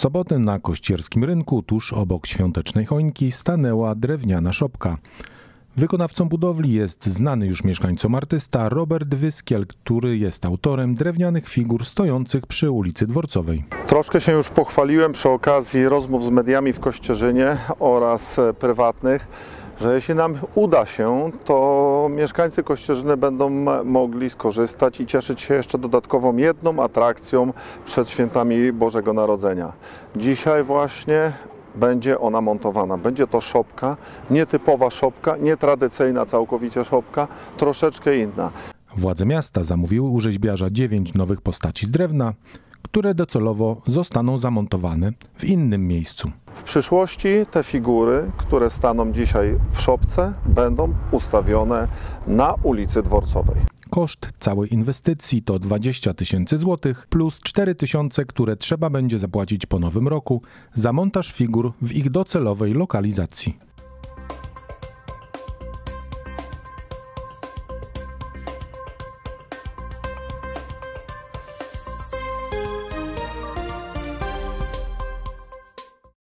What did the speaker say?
soboty na Kościerskim Rynku, tuż obok świątecznej choinki, stanęła drewniana szopka. Wykonawcą budowli jest znany już mieszkańcom artysta Robert Wyskiel, który jest autorem drewnianych figur stojących przy ulicy Dworcowej. Troszkę się już pochwaliłem przy okazji rozmów z mediami w Kościerzynie oraz prywatnych, że jeśli nam uda się, to mieszkańcy Kościerzyny będą mogli skorzystać i cieszyć się jeszcze dodatkową jedną atrakcją przed świętami Bożego Narodzenia. Dzisiaj właśnie będzie ona montowana. Będzie to szopka, nietypowa szopka, nietradycyjna całkowicie szopka, troszeczkę inna. Władze miasta zamówiły u rzeźbiarza 9 nowych postaci z drewna, które docelowo zostaną zamontowane w innym miejscu. W przyszłości te figury, które staną dzisiaj w szopce, będą ustawione na ulicy Dworcowej. Koszt całej inwestycji to 20 000 złotych plus 4 000, które trzeba będzie zapłacić po nowym roku za montaż figur w ich docelowej lokalizacji.